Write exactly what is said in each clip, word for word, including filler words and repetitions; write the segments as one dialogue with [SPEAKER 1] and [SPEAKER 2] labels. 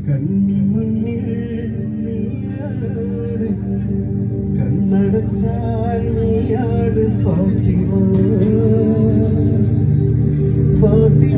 [SPEAKER 1] കൺമുന്നിൽ കണ്ണടച്ചാൽ നീയാണ് Fathima Fathima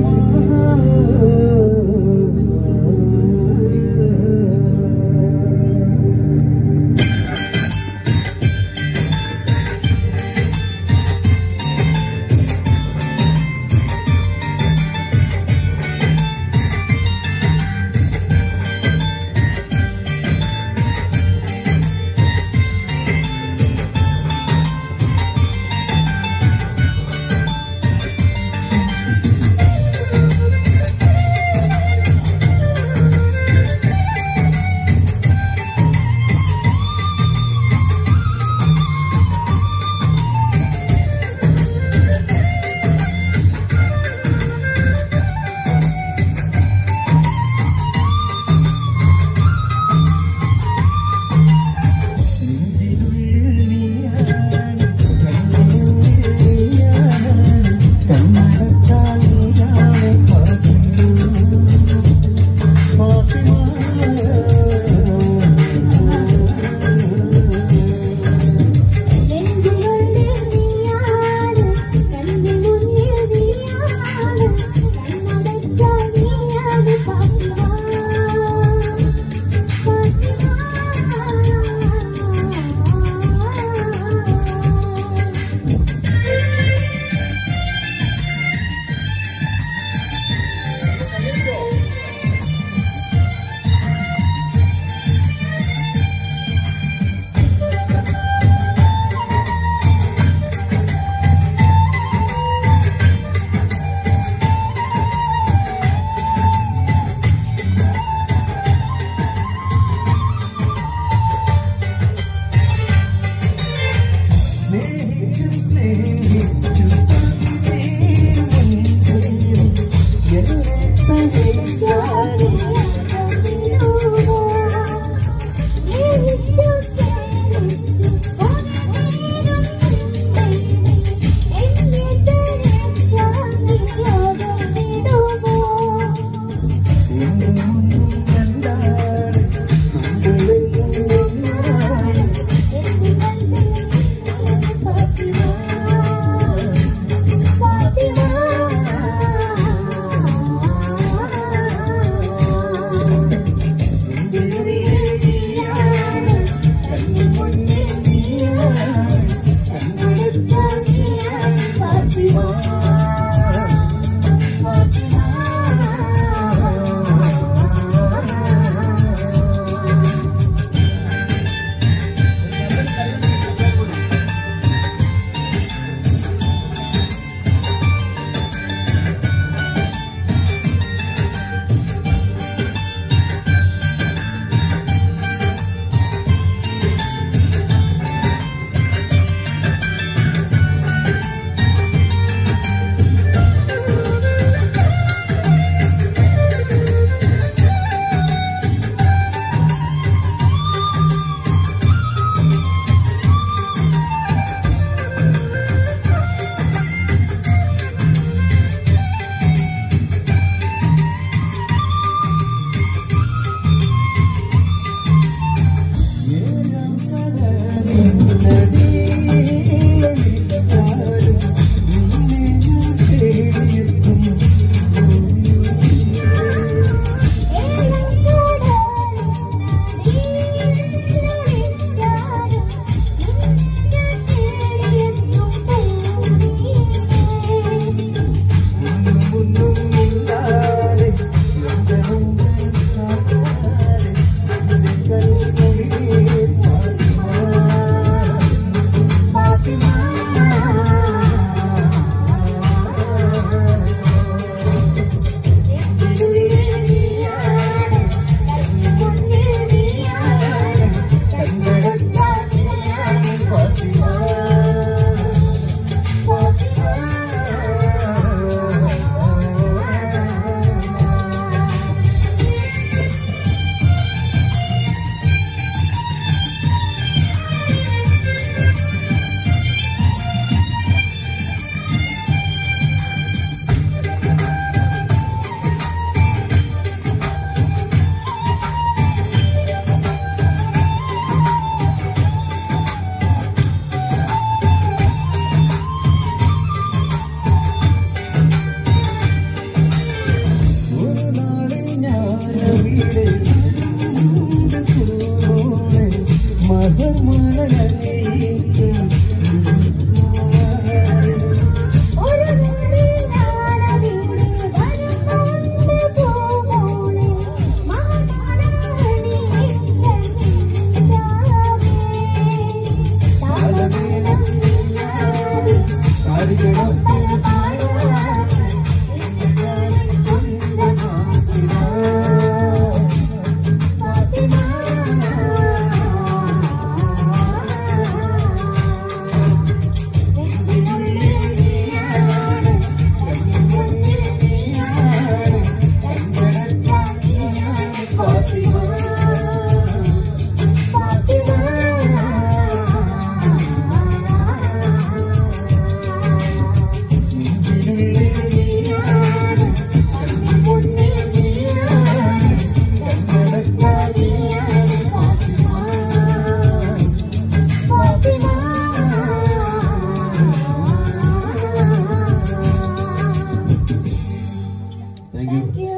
[SPEAKER 1] Thank you.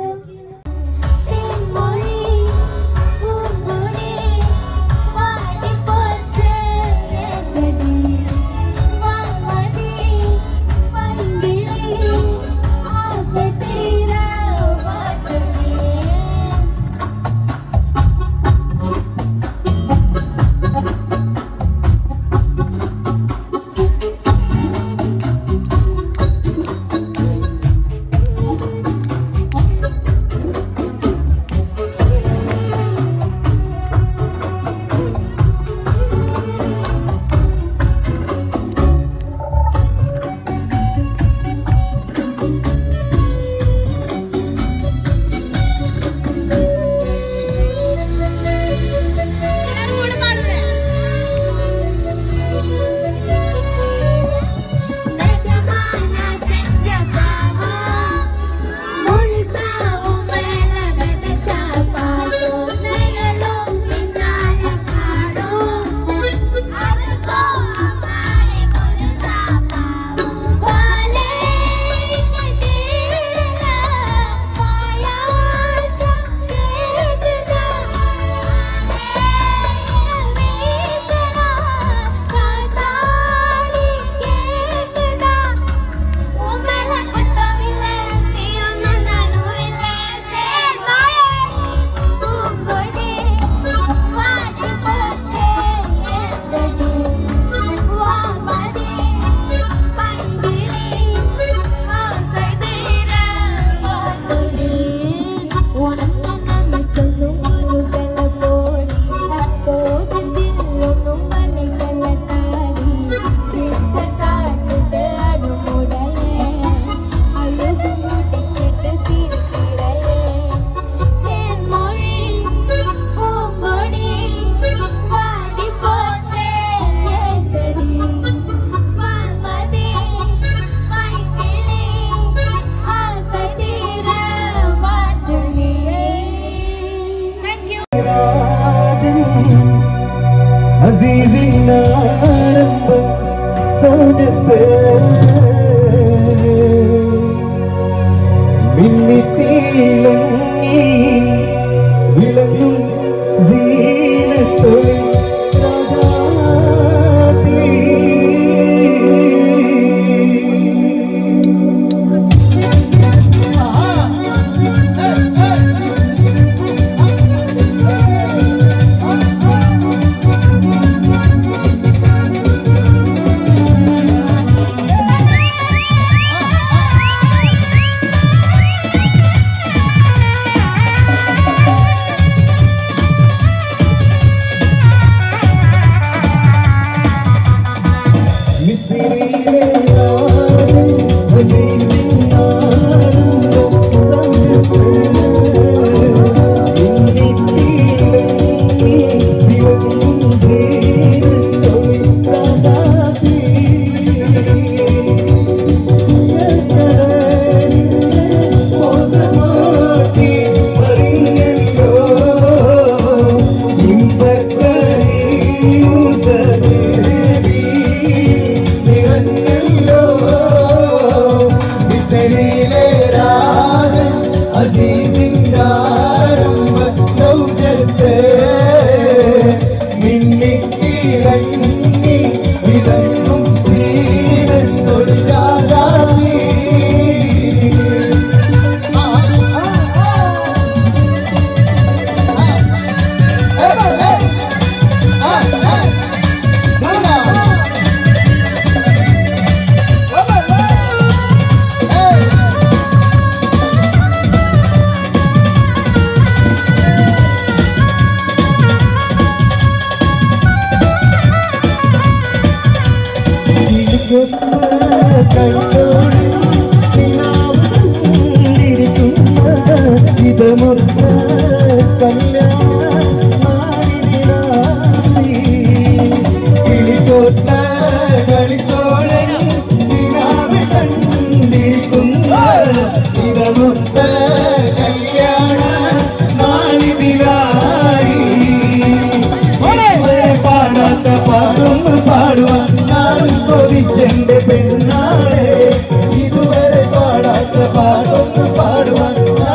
[SPEAKER 2] ഇതുവരെ പാടാത്ത പാടൊന്ന് പാടുവാൻ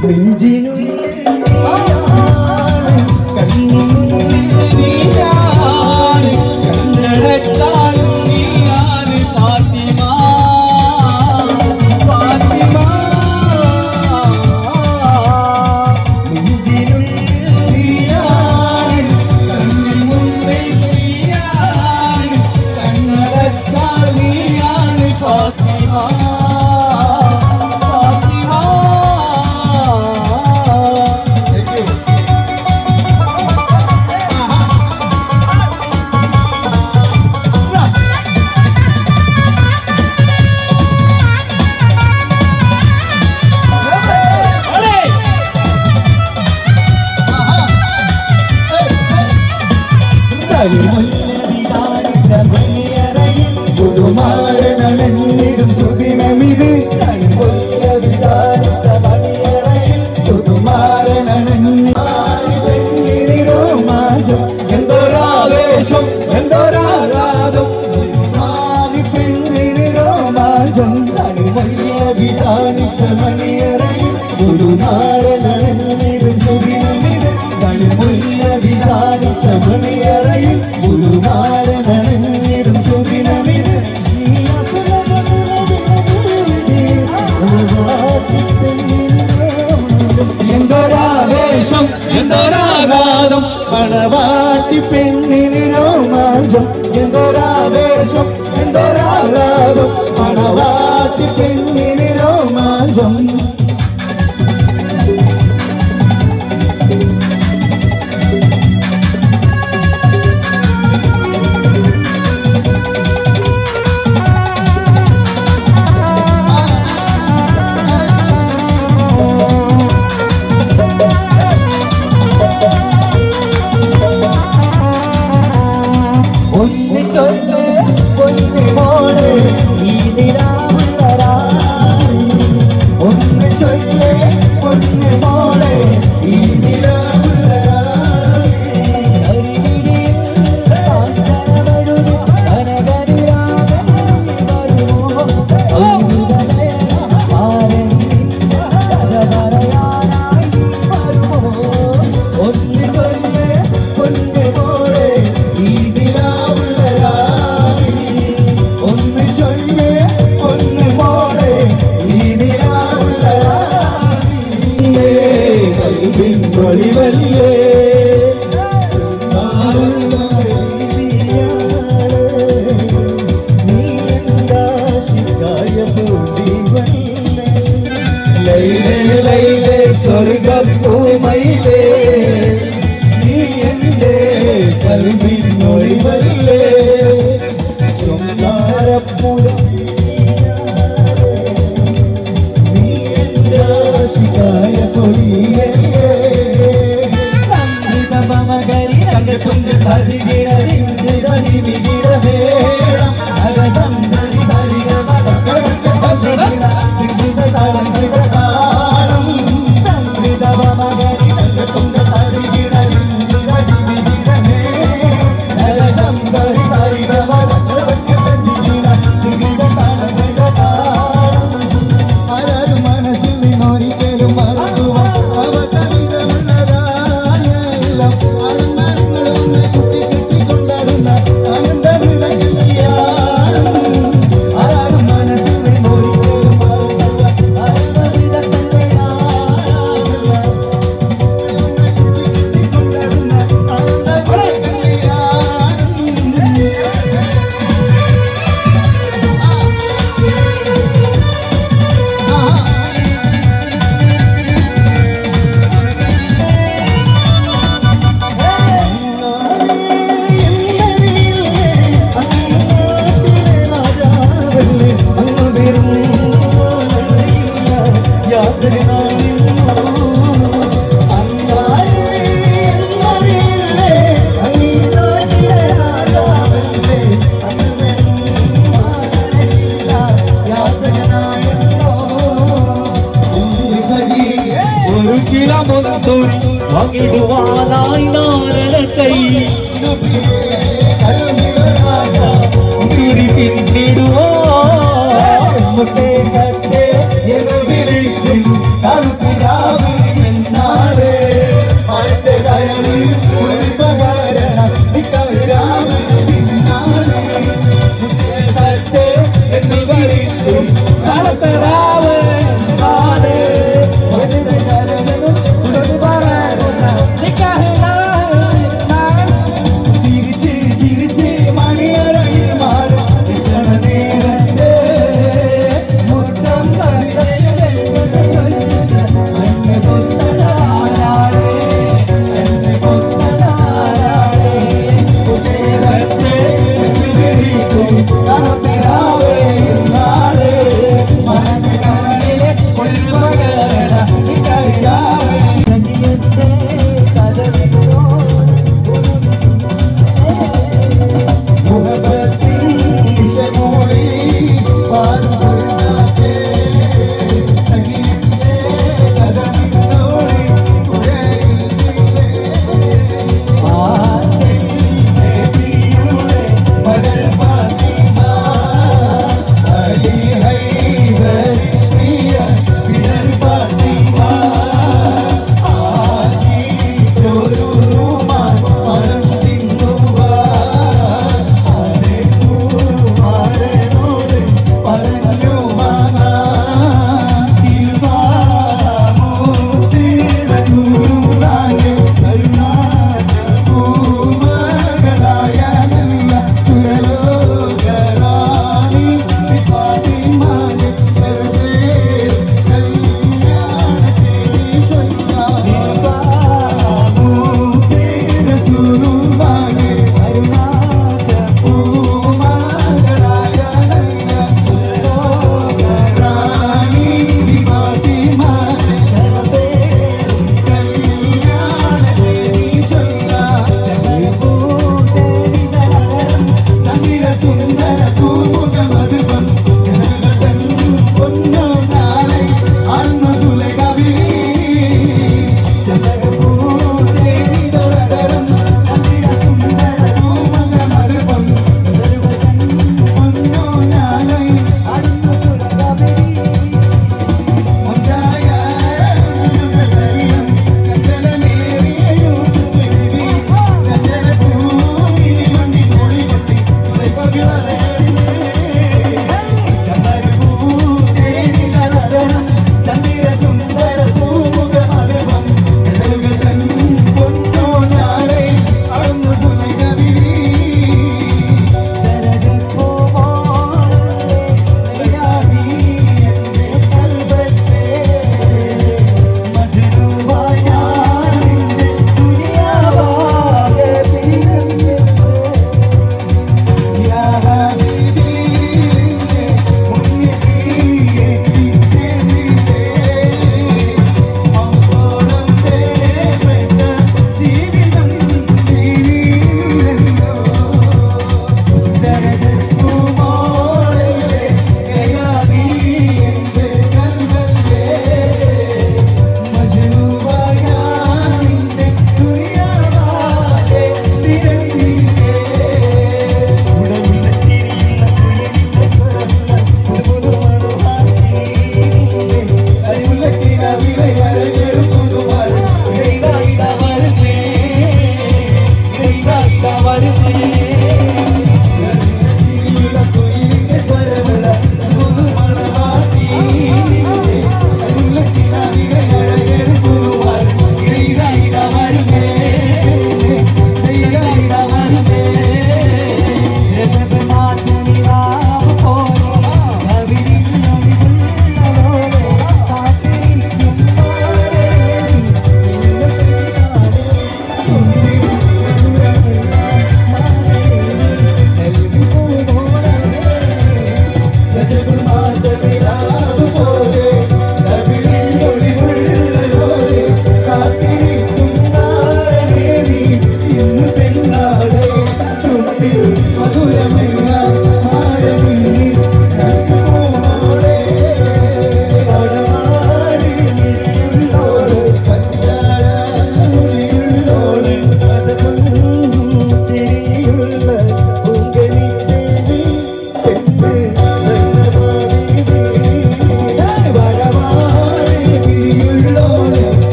[SPEAKER 1] Mutte katte yenu bilittin, kalu tiravu.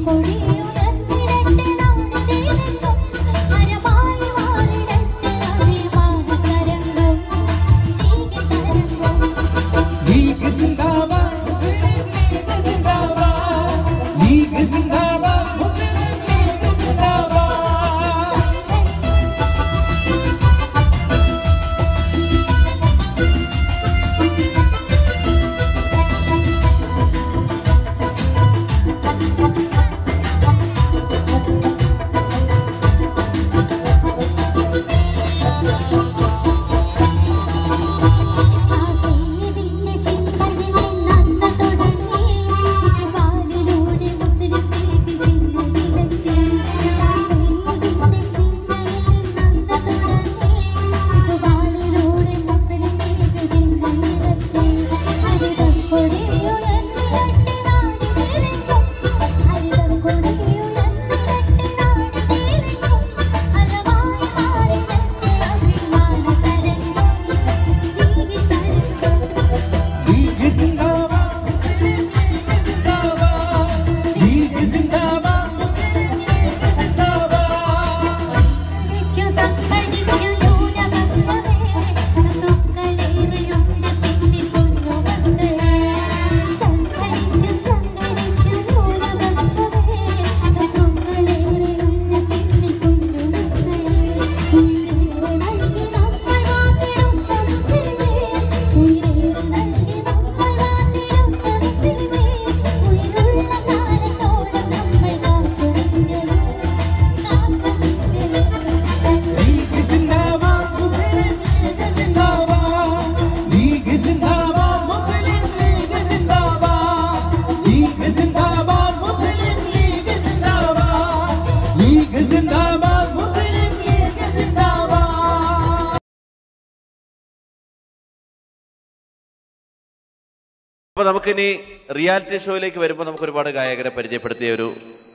[SPEAKER 2] അപ്പോൾ നമുക്കിനി റിയാലിറ്റി ഷോയിലേക്ക് വരുമ്പോൾ നമുക്ക് ഒരുപാട് ഗായകരെ പരിചയപ്പെടുത്തിയ ഒരു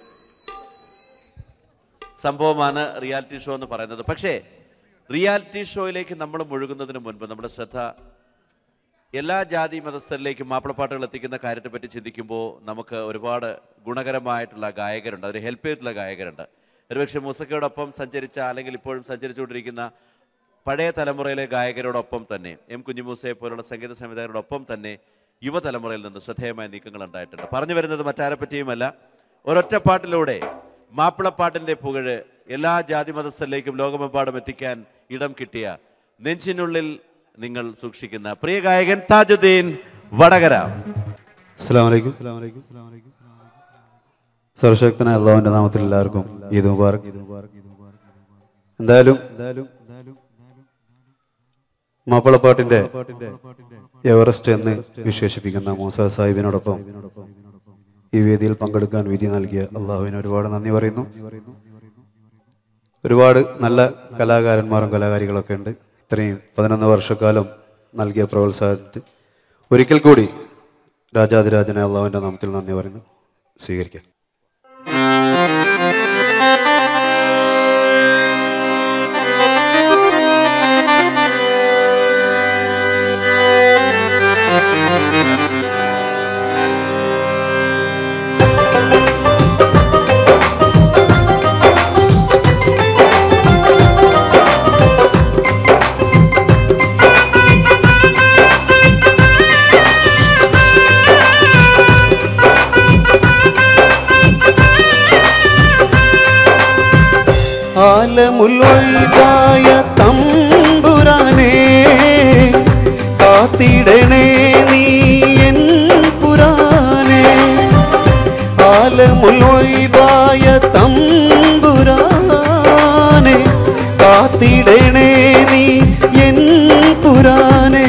[SPEAKER 2] സംഭവമാണ് റിയാലിറ്റി ഷോ എന്ന് പറയുന്നത്. പക്ഷേ റിയാലിറ്റി ഷോയിലേക്ക് നമ്മൾ മുഴുകുന്നതിന് മുൻപ് നമ്മുടെ ശ്രദ്ധ എല്ലാ ജാതി മതസ്ഥരിലേക്കും മാപ്പിളപ്പാട്ടുകൾ എത്തിക്കുന്ന കാര്യത്തെപ്പറ്റി ചിന്തിക്കുമ്പോൾ നമുക്ക് ഒരുപാട് ഗുണകരമായിട്ടുള്ള ഗായകരുണ്ട്, അതിന് ഹെൽപ്പ് ചെയ്തിട്ടുള്ള ഗായകരുണ്ട്. ഒരുപക്ഷെ മൂസക്കയോടൊപ്പം സഞ്ചരിച്ച അല്ലെങ്കിൽ ഇപ്പോഴും സഞ്ചരിച്ചുകൊണ്ടിരിക്കുന്ന പഴയ തലമുറയിലെ ഗായകരോടൊപ്പം തന്നെ എം കുഞ്ഞിമൂസയെ പോലുള്ള സംഗീത സംവിധായകരോടൊപ്പം തന്നെ യുവതലമുറയിൽ നിന്ന് ശ്രദ്ധേയമായ നീക്കങ്ങൾ ഉണ്ടായിട്ടുണ്ട്. പറഞ്ഞു വരുന്നത് മറ്റാരെ പറ്റിയുമല്ല, ഒരൊറ്റ പാട്ടിലൂടെ മാപ്പിളപ്പാട്ടിൻ്റെ പുകഴ് എല്ലാ ജാതി മതസ്ഥരിലേക്കും ലോകമെമ്പാടും എത്തിക്കാൻ ഇടം കിട്ടിയ നെഞ്ചിനുള്ളിൽ നിങ്ങൾ സൂക്ഷിക്കുന്ന പ്രിയ ഗായകൻ താജുദ്ദീൻ വടകര.
[SPEAKER 3] അസ്സലാമു അലൈക്കും. സർവശക്തനായ അല്ലാഹുവിന്റെ നാമത്തിൽ എല്ലാവർക്കും ഈദ് മുബാറക്. എന്തായാലും മാപ്പിളപ്പാട്ടിന്റെ എവറസ്റ്റ് എന്ന് വിശേഷിപ്പിക്കുന്ന മൂസ സാഹിബിനോടൊപ്പം ഈ വേദിയിൽ പങ്കെടുക്കാൻ വിധി നൽകിയ അള്ളാഹുവിന് ഒരുപാട് നന്ദി പറയുന്നു. ഒരുപാട് നല്ല കലാകാരന്മാരും കലാകാരികളൊക്കെ ഉണ്ട്. ഇത്രയും പതിനൊന്ന് വർഷക്കാലം നൽകിയ പ്രോത്സാഹനത്തിൽ ഒരിക്കൽ കൂടി രാജാതിരാജനെ അള്ളാഹുവിൻ്റെ നാമത്തിൽ നന്ദി പറയുന്നു. സ്വീകരിക്കാം.
[SPEAKER 1] ആലമുൽവൈദായ തമ്പുരാനേ കാത്തിടണേ നീ എൻ പുരാനേ. ആലമുൽവൈദായ തമ്പുരാനേ കാത്തിടണേ നീ എൻ പുരാനേ.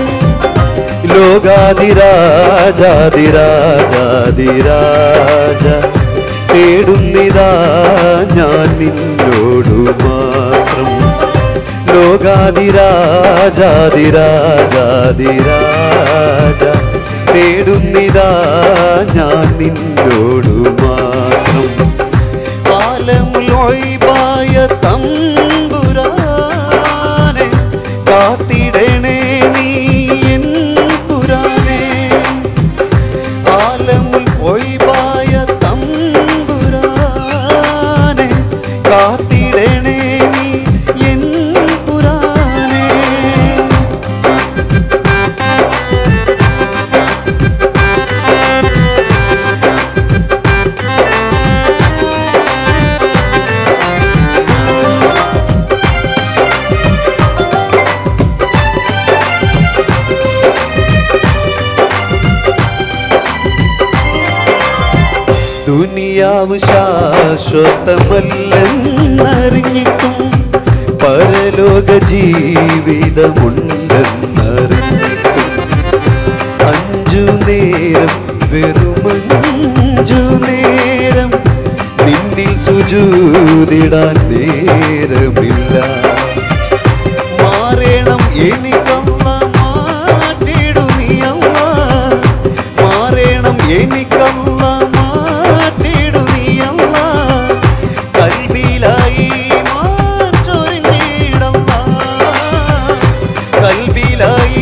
[SPEAKER 1] ലോകാതിരാജാതിരാജാതിരാജ തേടുന്നിതാ ഞാൻ നിന്നോടു മാത്രം. ലോകാതിരാജാതിരാജാതിരാജ തേടുന്നിതാ ഞാൻ നിന്നോടു മാത്രം. ആലമുൽവൈബായ തമ്പുരാനെ കാത്തിടണേ നീ എൻ പുരാനെ. ആലമുൽവൈബായ തമ്പുരാനെ ദുനിയാവ് ശാശ്വതമല്ലെന്നറിഞ്ഞിട്ടും പരലോക ജീവിതമുണ്ടെന്നറിഞ്ഞിട്ടും അഞ്ചു നേരം വെറുമഞ്ചു നേരം നിന്നിൽ സുജൂദിടാൻ നേരമില്ല. മാറേണം എനിക്കല്ല മാറ്റിടു നീ അല്ല, മാറേണം എനിക്കല്ല മാറ്റിടു നീ അല്ല, കൽബിലായി മാറ്റൊരുങ്ങിടല്ല, കൽബിലായി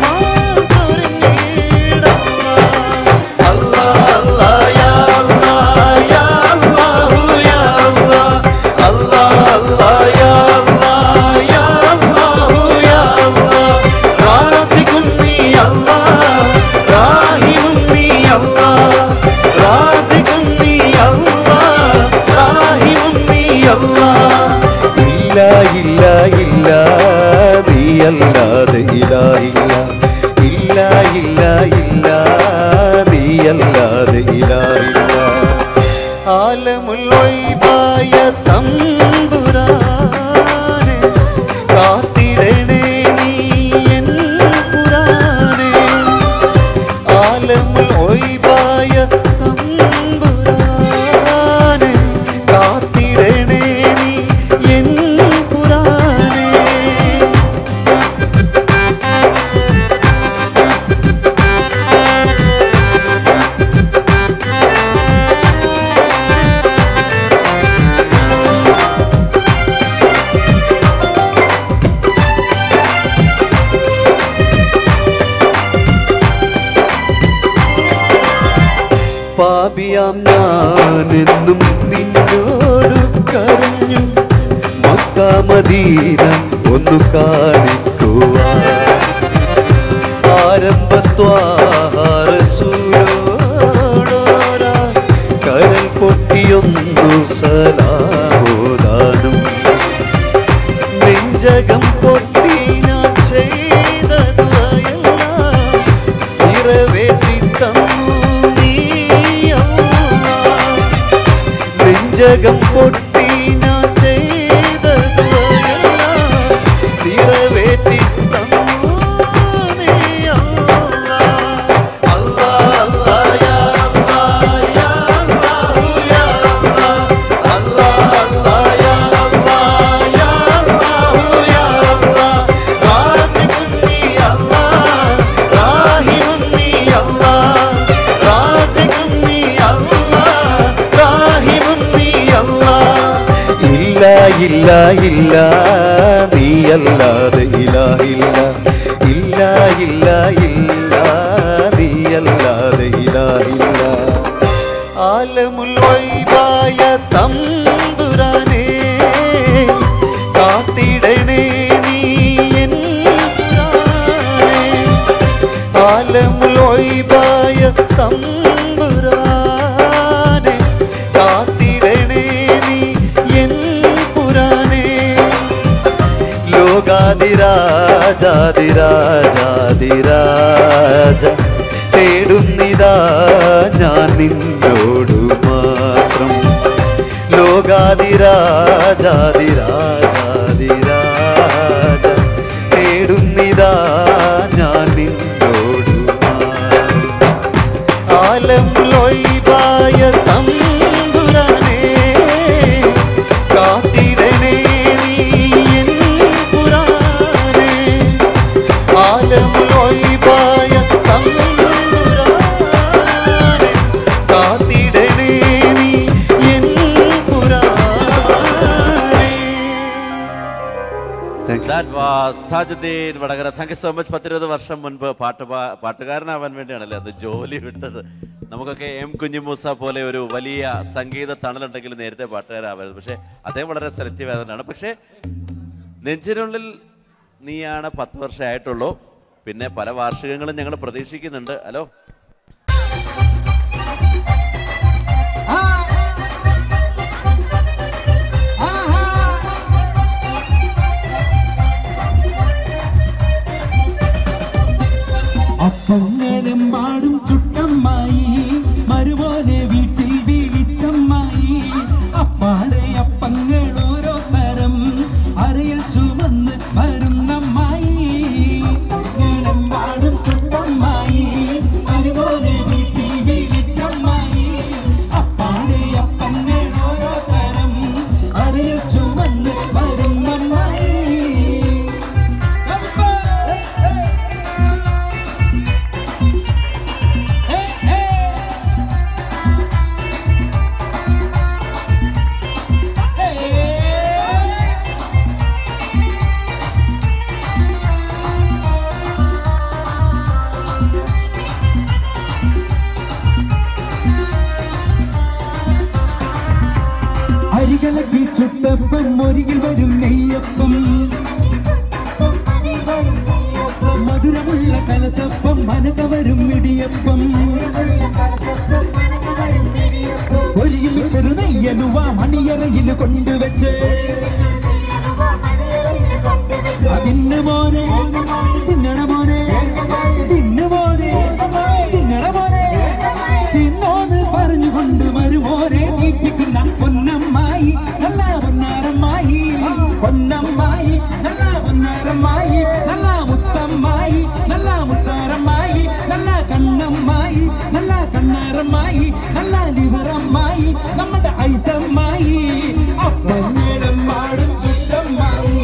[SPEAKER 1] അല്ലാതെ ഇലാഹില്ല, ഇല്ല ഇല്ല ഇല്ല നീയല്ലാതെ ഇലാഹില്ല. ആലമുൽ ഗൈബായ തമ്പുരാനെ കാത്തിടണേ നീ എൻ ഖുർആനെ, ആലമുൽ ഗൈബായ തമ്പുരാനെ കാത്തിടണേ നീ എൻ ഖുർആനെ. പാപിയാം ഞാനെന്നും നിന്നോട് കരഞ്ഞു, മക്ക മദീന ഒന്നു കാണിക്കുവാൻ. ആരംഭത്വാഹ റസൂലോടോരാ കരൽ പൊട്ടിയൊന്നു സലാമോദാനും, നെഞ്ചകം പൊട്ടി ഞാൻ ചെയ്ത ദുആയെല്ലാം നിറവേറ്റി തന്നു നീ അല്ലാഹ്. നെഞ്ചകം പൊട്ടി ഞാൻ ചെയ്ത ദുആയെല്ലാം നിറവേറ്റി തന്നു നീ അല്ലാഹ്. അല്ലാഹ് അല്ലാഹ് യാ അല്ലാഹ് യാ അല്ലാഹു യാ അല്ലാഹ്, അല്ലാഹ് അല്ലാഹ് യാ അല്ലാഹ് യാ അല്ലാഹു യാ അല്ലാഹ്. റാസിഖുൻ നീ അല്ലാഹ്, റാഹിമുൻ നീ അല്ലാഹ്, റാസിഖുൻ നീ അല്ലാഹ്, റാഹിമുൻ നീ അല്ലാഹ്. ഇല്ല ഇല്ല ഇല്ല നീയല്ലാതെ ഇലാഹില്ല, ഇല്ല ഇല്ല ഇല്ല നീയല്ലാതെ ഇലാഹില്ല. ആലമുൽ ഗൈബായ തമ്പുരാനെ കാത്തിടണേ നീ എൻ ഖുർആനെ, ആലമുൽ ഗൈബായ തമ്പുരാനെ കാത്തിടണേ നീ എൻ ഖുർആനെ. ലോകാതിരാജാതിരാജാതിരാജ തേടുന്നിതാ ഞാൻ നിന്നോടു മാത്രം. ലോകാതിരാജാതിരാജാതിരാജ തേടുന്നിതാ ഞാൻ നിന്നോടു മാത്രം. ആലമുൽ ഗൈബായ തമ്പുരാനെ കാത്തിടണേ നീ എൻ ഖുർആനെ, ആലമുൽ ഗൈബായ തമ്പുരാനെ കാത്തിടണേ നീ എൻ ഖുർആനെ.
[SPEAKER 2] That was Tajuddin Vadakara. Thank you so much. പത്തിരുപത് വർഷം മുൻപ് പാട്ട് പാട്ടുകാരനാവാൻ വേണ്ടിയാണല്ലേ അത് ജോലി വിട്ടത്. നമുക്കൊക്കെ എം കുഞ്ഞിമൂസ പോലെ ഒരു വലിയ സംഗീത തണലുണ്ടെങ്കിലും നേരത്തെ പാട്ടുകാരാവരുത്. പക്ഷേ അദ്ദേഹം വളരെ സെലക്റ്റീവ് ആയതുകൊണ്ടാണ്. പക്ഷേ നെഞ്ചിനുള്ളിൽ നീയാണ് പത്ത് വർഷമായിട്ടുള്ളൂ. പിന്നെ പല വാർഷികങ്ങളും ഞങ്ങൾ പ്രതീക്ഷിക്കുന്നുണ്ട്. ഹലോ
[SPEAKER 4] അപ്പങ്ങളെമ്പാടും ചുട്ടമ്മായി മരുപോലെ വീട്ടിൽ വീഴിച്ച അരികളക്കി ചുട്ടപ്പം മുരികിൽ വരും നെയ്യപ്പം മധുരമുള്ള കലത്തപ്പം മനകവരും ഇടിയപ്പം ഒരുമിച്ചൊരു നെയ്യലുവ മണിയറയിൽ കൊണ്ടുവച്ച് അതിന് മോനെ തിന്നണ മോനെ തിന്നു മോനെ തിന്നണ മോനെ തിന്നോന്ന് പറഞ്ഞുകൊണ്ട് മരുമോനെ തീറ്റിക്കുന്ന പൊന്നമ്മായി നല്ല പൊന്നാരമ്മായി പൊന്നമ്മായി നല്ല പൊന്നാരമ്മായി നല്ല മുത്തമ്മായി നല്ല മുത്താരമ്മായി നല്ല കണ്ണമ്മായി നല്ല കണ്ണാരമ്മായി നല്ല ലിവറമ്മായി നമ്മുടെ ഐസമ്മായി അപ്പന്നേരം പാടും ചുറ്റമ്മായി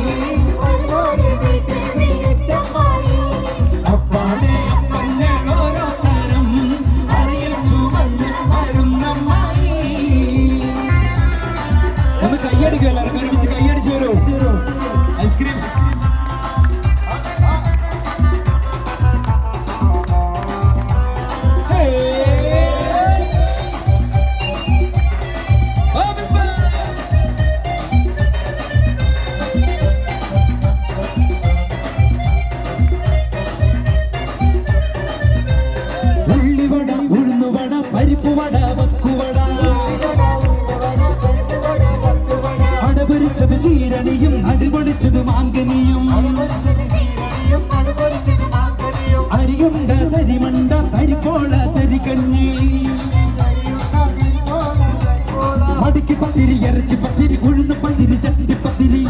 [SPEAKER 4] അപ്പാടെ അപ്പന്നെ ഓരോ തരം അറിയിച്ചു വന്ന് വരുന്നമ്മായി ഒന്ന് കയ്യടിക്കുമല്ലോ ഒരുമിച്ച് കയ്യടിച്ചു വരൂ ഐസ്ക്രീം ഉള്ളിവട ഉഴുന്നുവട പരിപ്പുവട വക്കുവട അടപൊരിച്ചത് ചീരണിയും അടിപൊളിച്ചത് മാങ്കനിയും അരിയുണ്ട തരിമണ്ട തരിപ്പോള തരികഞ്ഞി മടിക്ക് പത്തിരി ഇറച്ചി പത്തിരി ഉഴുന്ന് പത്തിരി ചട്ടി പത്തിരി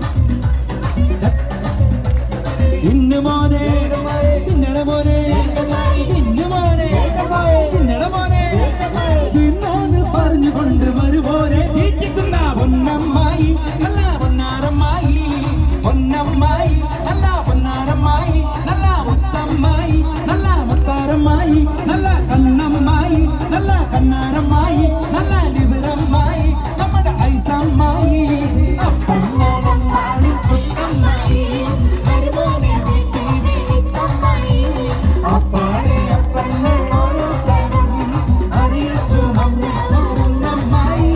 [SPEAKER 4] ഇന്ന് മോനെ തിന്നട മോനെ ഇന്ന് മോനെ തിന്നട മോനെ തിന്നോന്ന് പറഞ്ഞുകൊണ്ട് വരുമോനെ തീറ്റിക്കുന്ന പൊന്നമ്മായി നല്ല പൊന്നാരമ്മായി പൊന്നമ്മായി നല്ല പൊന്നാരമ്മായി നല്ല മുത്തമ്മായി നല്ല മുത്താരമ്മായി നല്ല കണ്ണമ്മായി നല്ല കണ്ണാരമ്മായി നല്ല ലിവറമ്മായി നമ്മുടെ ഐസമ്മായി അപ്പമ്മോളമ്മായി ചുറ്റമ്മായി അപ്പാടെ അപ്പന്നെ ഓരോ തരം അറിയിച്ചു വന്ന് വരുന്നമ്മായി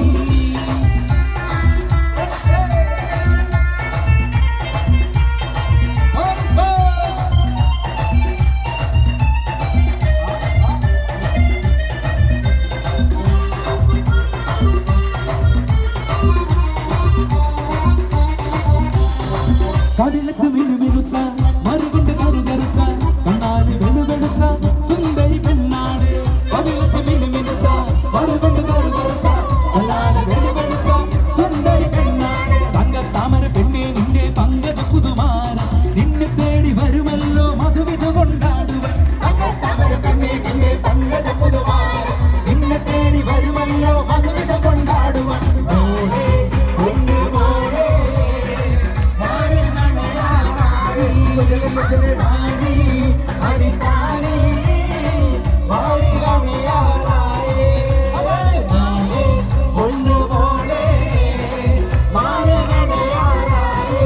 [SPEAKER 4] കടലക്ക് മിനുമിനുത്ത മറുകൊണ്ട് കറുകറുത്ത കണ്ണാല് വെളുവെടുത്ത സുന്ദരി പെണ്ണാട് കടലക്ക് മിനുമിനുത്ത മറുകൊണ്ട് കറുകറുത്ത കണ്ണാല് വെളുവെടുത്ത സുന്ദരി പെണ്ണാട് തങ്കത്താമര പെണ്ണെ നിന്റെ പങ്കജ പുതുമാര നിന്നെ തേടി വരുമല്ലോ മധുവിധ കൊണ്ടാടുവൻ തങ്കത്താമര പെണ്ണെ നിന്റെ പങ്കജ പുതുമാര നിന്നെ തേടി വരുമല്ലോ മധുവിധ കൊണ്ടാടുവൻ മോളെ ഒന്ന് മോളെ മാറി അടിത്താരി മാറി കളിയാറായേ മാറി ഒന്ന് പോലെ മാറി കളിയാറായേ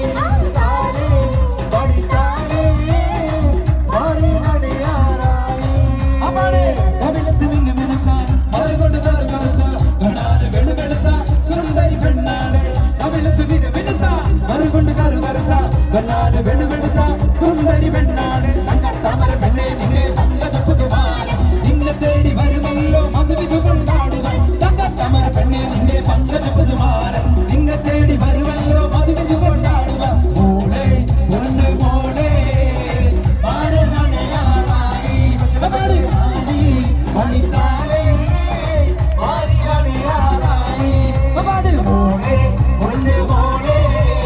[SPEAKER 4] അടിത്താരി മാറി കളിയാറായേ അവളെ കവിളത്ത് മിന്നു മിനുക്കാൻ മറുകൊണ്ട് കറുകറുത്ത കണ്ണാല് വെളുവെളുത്ത സുന്ദരി പെണ്ണാണ് കവിളത്ത് മിന്നു മിനുത്ത മറുകൊണ്ട് കറുകറുത്ത കണ്ണാല് വെളുവെളുത്ത സുന്ദരി പെണ്ണാണ് തങ്കത്താമര പെണ്ണെ നിന്നെ പങ്കജ പുതുമാര നിന്നെ തേടി വരുമല്ലോ മധുവിധു കൊണ്ടാടുക തങ്കത്താമര പെണ്ണെ നിന്നെ പങ്കജ പുതുമാര നിന്നെ തേടി വരുമല്ലോ മധുവിധു കൊണ്ടാടുക മോളെ ഒന്ന് മോളെ മാരണയാറായി അവള് ആടി മണിത്താലേ മാറിയാറായി അവള് മോളെ ഒന്ന് മോളെ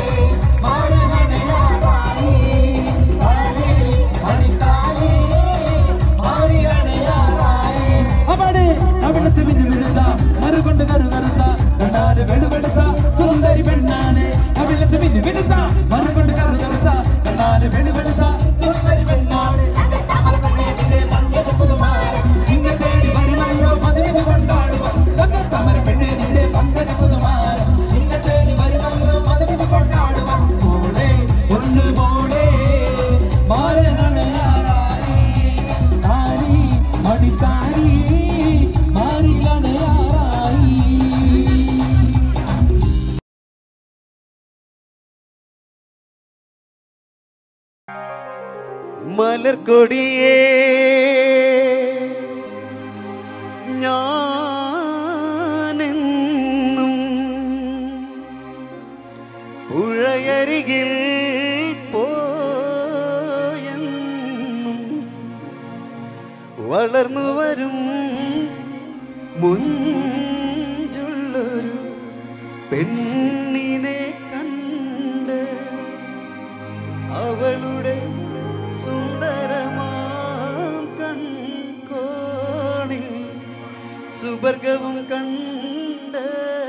[SPEAKER 4] മാരണയാറായി അവള് കവിളത്ത് മിന്നുമിനുത്ത മറുകൊണ്ട് കറുകറുത്ത കണ്ണാല് വെളുവെളുത്ത സുന്ദരി പെണ്ണാണ് കവിളത്ത് മിന്നുമിനുത്ത മറുകൊണ്ട് കറുകറുത്ത കണ്ണാല് വെളുവെളുത്ത സുന്ദരി പെണ്ണാണ് പങ്കജ പുതുമാര നിന്നെ തേടി വരുമല്ലോ മധുവിധു കൊണ്ടാടുക തങ്കത്താമര പെണ്ണെ നിന്റെ പങ്കജ പുതുമാര നിന്നെ തേടി വരുമല്ലോ മധുവിധു കൊണ്ടാടുക മോളെ ഒന്ന് മോളെ മാരണയാറായി താരി മടിത്താരി മാറിലണയാറായി
[SPEAKER 1] മലർക്കൊടിയേ ഞാനെന്നും പുഴയരികിൽ പോയെന്നും വളർന്നു വരും മുഞ്ചുള്ളൊരു പെണ്ണിനെ കണ്ട് അവളുടെ സുന്ദരമാം കൺകോണിൽ സുവർഗവും കണ്ട്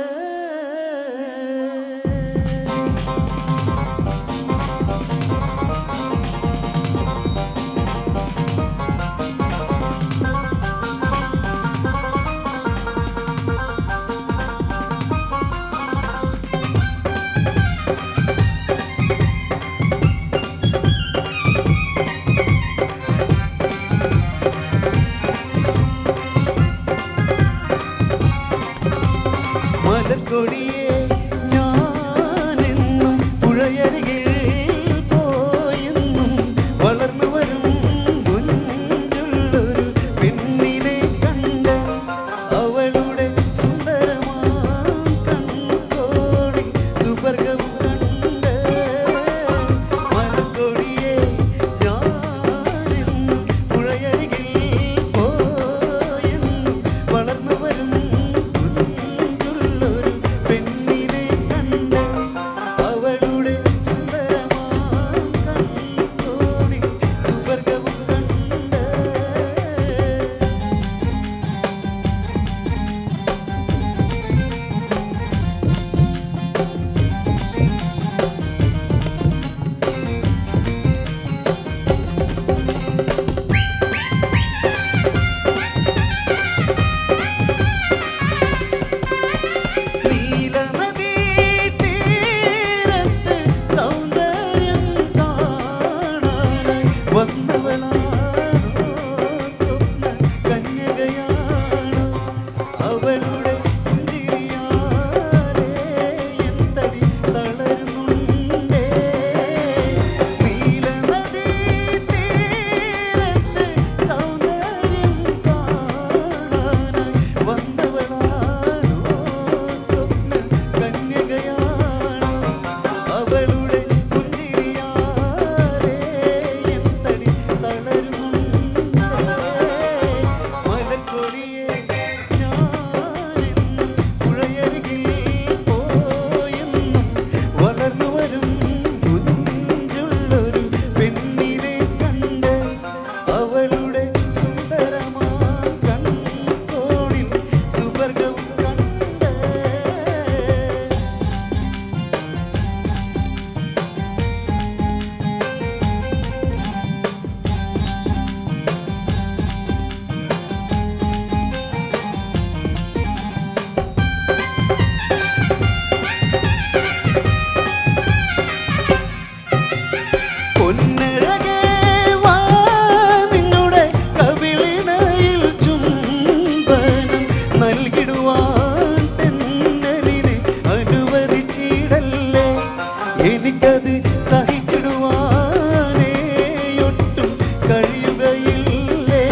[SPEAKER 1] മലർക്കൊടിയേ ഞാനെന്നും പുഴയരികിൽ പോയെന്നും വളർന്നു വരും മുഞ്ചുള്ളൊരു പെണ്ണിനെ കണ്ട് അവളുടെ സുന്ദരമാം കൺകോണിൽ സുവർഗവും കണ്ട് മലർക്കൊടിയേ ഞാനെന്നും പുഴയരികിൽ പോയെന്നും വളർന്നു വരും പെണ്ണിനെ കണ്ട് അവളുടെ സുന്ദരമാം കൺകോണിൽ സുവർഗവും കണ്ട് നീലനദീ തീരത്ത് സൗന്ദര്യം കാണാനായി വന്നവളാണോ സ്വപ്ന കന്യകയാണോ അവളുടെ പുഞ്ചിരിയാലെ എന്തടി തളരുന്നുണ്ടേ നീലനദീ തീരത്ത് സൗന്ദര്യം കാണാനായി വന്നവളാണോ സ്വപ്ന കന്യകയാണോ അവളുടെ പുഞ്ചിരിയാലെ എന്തടി തളരുന്നുണ്ടേ മലർക്കൊടിയേ ഞാനെന്നും പുഴയരികിൽ പോയെന്നും വളർന്നു വരും മുഞ്ചുള്ളൊരു പെണ്ണിനെ കണ്ട് അവളുടെ സുന്ദരമാം കൺകോണിൽ സുവർഗവും കണ്ട് പൊന്നഴകേ വാ നിന്നുടെ കവിളിണയിൽ ചുംബനം നൽകിടുവാൻ തെന്നലിനെ അനുവദിച്ചിടല്ലേ എനിക്കത് സഹിച്ചിടുവാനേ ഒട്ടും കഴിയുകയില്ലേ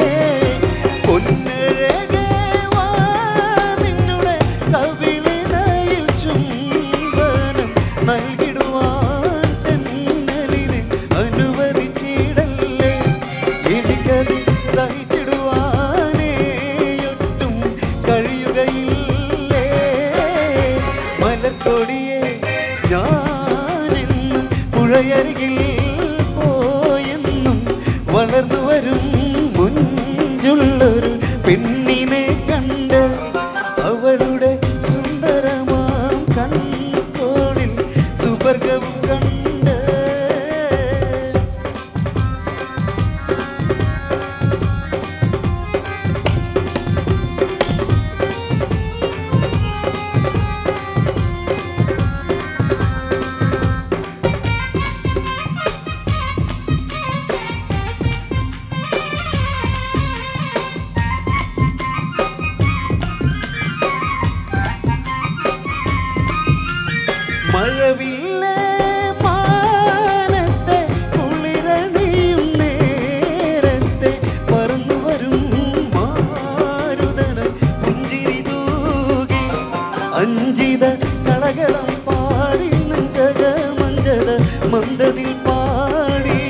[SPEAKER 1] പൊന്നഴകേ വാ നിന്നുടെ കവിളിണയിൽ ചുംബനം നൽകിടുവാൻ തെന്നലിനെ അനുവദിച്ചിടല്ലേ എനിക്കത് സഹിച്ചിടുവാനേ ഒട്ടും കഴിയുകയില്ലേ മലർക്കൊടിയേ ഞാനെന്നും പുഴയരികിൽ പോയെന്നും വളർന്നു വരും മുഞ്ചുള്ളൊരു പെണ്ണിനെ കണ്ട് അവളുടെ സുന്ദരമാം കൺകോണിൽ സുവർഗവും കണ്ട് മഴവില്ലേ മാനത്തെ കുളിരണിയും നേ അഞ്ചിത കളകളം പാടി നെഞ്ചക മഞ്ചത മന്ദതിൽ പാടി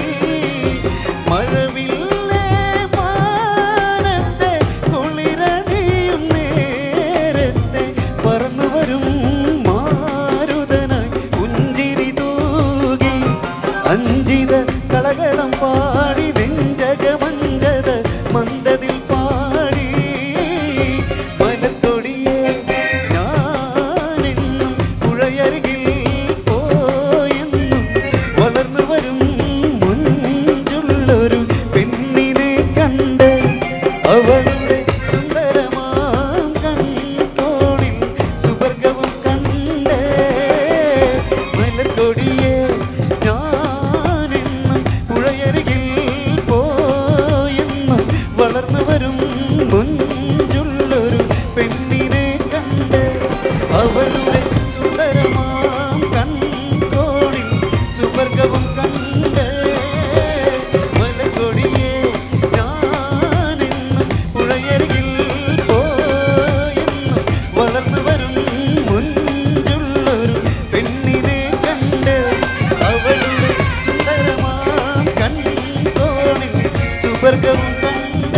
[SPEAKER 1] മഴവില്ലേ മാനത്തെ കുളിരണിയും നേരത്തെ പറന്നു വരും മാരുതനായി പുഞ്ചിരി തൂകി അഞ്ചിത കളകളം പാടി നെഞ്ചക മഞ്ചത മന്ദതിൽ പാടി മലർക്കൊടിയെ ഞാനെന്നും പുഴയരികിൽ പോയെന്നും വളർന്നു വരും മുഞ്ചുള്ളൊരു പെണ്ണിനെ കണ്ട് അവളുടെ സുന്ദരമാം കൺകോണിൽ സുവർഗവും കണ്ട് മലർക്കൊടിയെ ഞാനെന്നും പുഴയരികിൽ പോയെന്നും വളർന്നു വരും മുഞ്ചുള്ളൊരു പെണ്ണിനെ കണ്ട് അവളുടെ സുന്ദരമാം കൺകോണിൽ സുവർഗവും കണ്ട് മലക്കൊടിയെ ഞാനെന്നും പുഴയരികിൽ പോയെന്നും വളർന്നു വരും മുഞ്ചുള്ളൊരു പെണ്ണിനെ കണ്ട് അവളുടെ സുന്ദരമാം കൺകോണിൽ സുവർഗവും കണ്ട്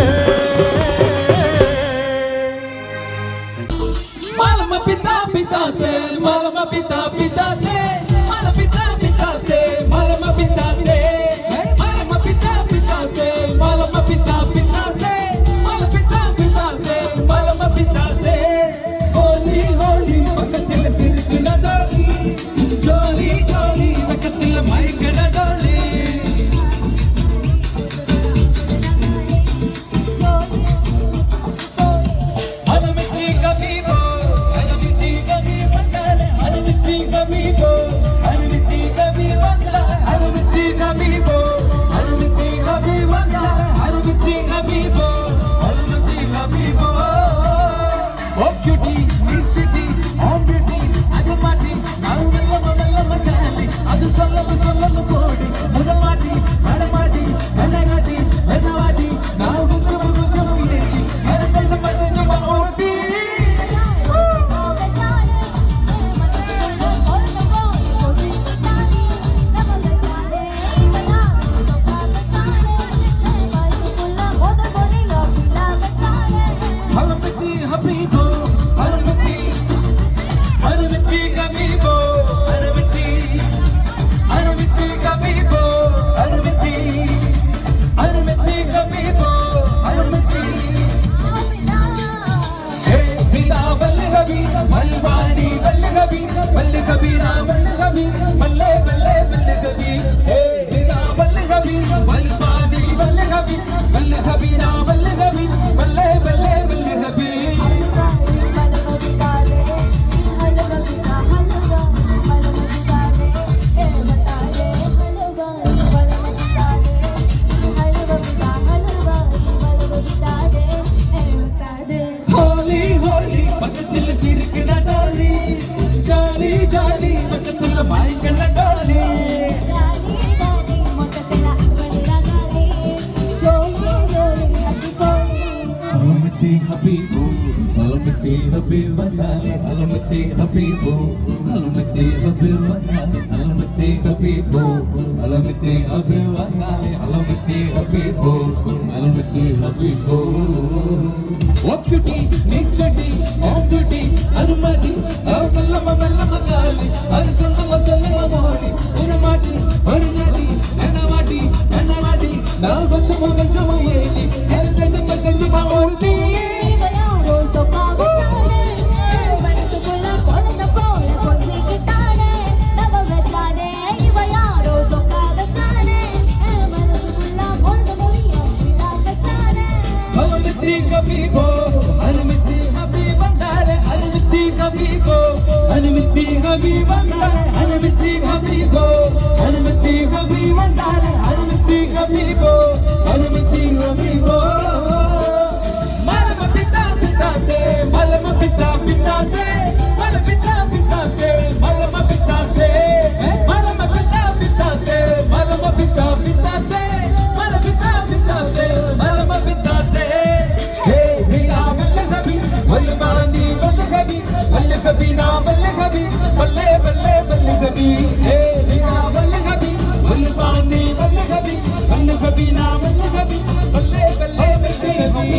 [SPEAKER 4] Malama pita pita te, malama pita pita te, malama pita pita te, malama pita te, malama pita pita te, malama pita pita te, malama pita pita te, malama pita te. Holy holy, pakatil sirkina doli, jolly jolly, pakatil maikana doli. Alamiti kabibo, alamiti kabibo, alamiti kabibo, alamiti kabibo, alamiti kabibo, alamiti kabibo, alamiti kabibo, alamiti kabibo. Oh beauty, Miss City, oh beauty, adu mati, nalu nalla nalla matali, adu sollamu sollamu kodi, muda mati, mada mati, mada gati, mada mati, nalu guchamu guchamu yeti, mada salla mati nama orti. Alamiti habibo, alamiti, alamiti kabibo, alamiti, alamiti kabibo, alamiti, alamiti kabibo, alamiti. Hey, bila balgabi, balwani balgabi, balgabira balgabi, balle balle balgabi. Hey, bila balgabi, balwani balgabi, balgabira balgabi, balle balle balgabi. Holy holy, pakatil sirkina doli, jolly jolly, pakatil maikana doli. Alamiti habibo, alamiti habibo nale, alamiti habibo, alamiti habibo nale, alamiti habibo, alamiti habibo nale, alamiti habibo, alamiti habibo. Oh beauty, Miss City, oh beauty, adu mati, oh mallama mallama gali, adu sollama sollama mori, una mati, una nati, ana mati, ana mati, nalu guchamu guchamu yeti, adu sallama sallama orti. Alamiti kabibo, alamiti habibo nale, alamiti kabibo, alamiti habibo nale, alamiti habibo, alamiti habibo nale, alamiti habibo, alamiti habibo. Malama pita pita te, malama pita pita te, malama pita pita te, malama pita te, malama pita pita te, malama pita pita te, malama pita pita te, malama pita te. Hey, bila balgabi, balwani पानी बल्ले कभी बल्ले कभी ना बल्ले कभी बल्ले बल्ले बल्ले कभी हे बिना बल्ले कभी बल्ले पानी बल्ले कभी बल्ले कभी ना बल्ले कभी बल्ले बल्ले बल्ले कभी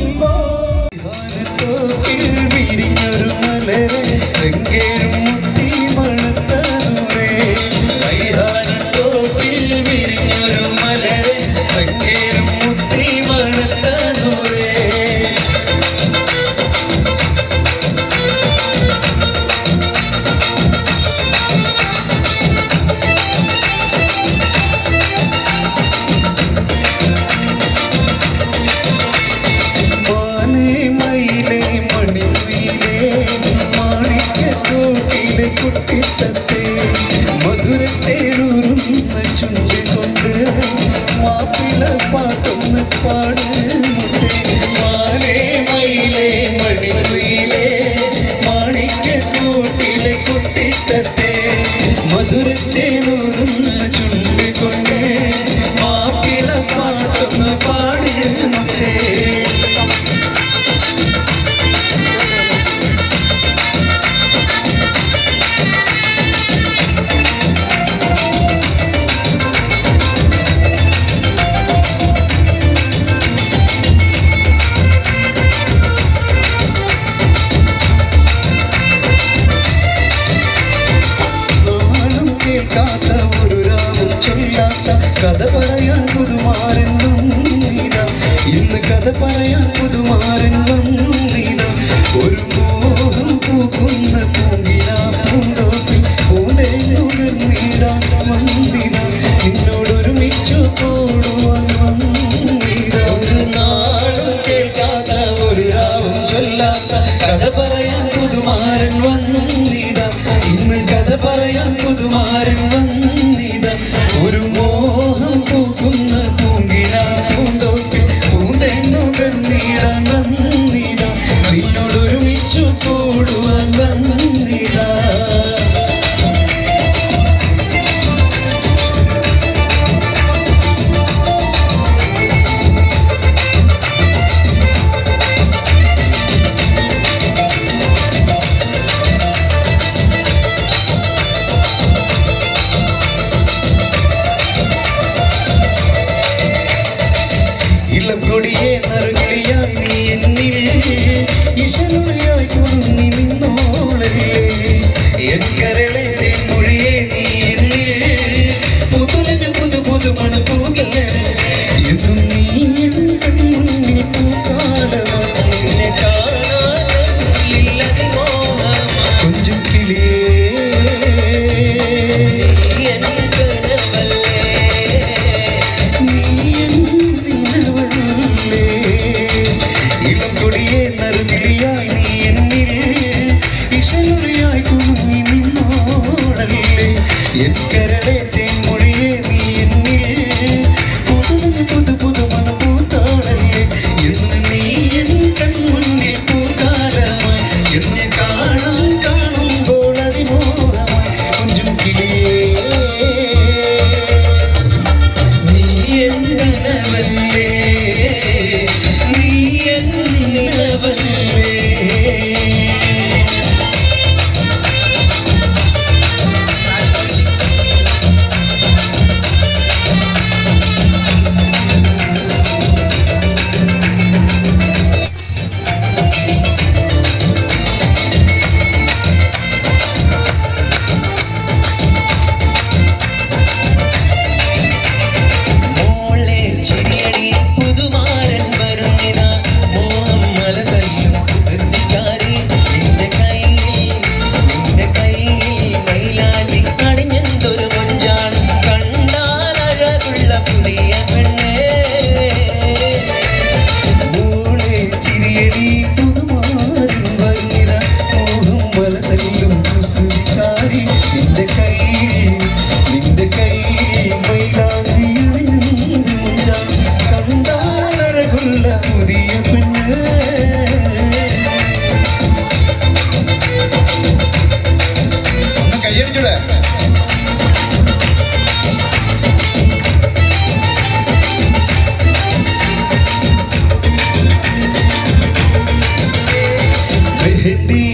[SPEAKER 1] हिंदी